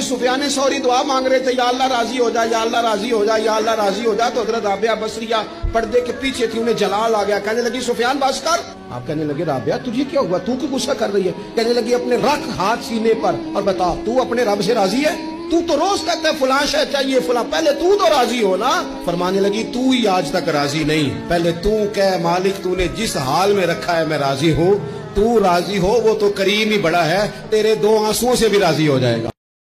सुफियान सौरी दुआ मांग रहे थे, या अल्लाह राजी हो जा, या अल्लाह राजी हो जा, या अल्लाह राजी हो जा। तो हजरत राबिया बसरिया पर्दे के पीछे थी, उन्हें जलाल आ गया। कहने लगी सुफियान बस कर। आप कहने लगे राबिया तुझे क्या हुआ, तू क्यों गुस्सा कर रही है? कहने लगी अपने रख हाथ सीने पर और बता तू अपने रब से राजी है? तू तो रोज कहता है फलां शय चाहिए फलां, पहले तू तो राजी हो ना। फरमाने लगी तू ही आज तक राजी नहीं, पहले तू कह मालिक तूने जिस हाल में रखा है मैं राजी हूँ। तू राजी हो वो तो करीम ही बड़ा है, तेरे 2 आंसुओं से भी राजी हो जाएगा।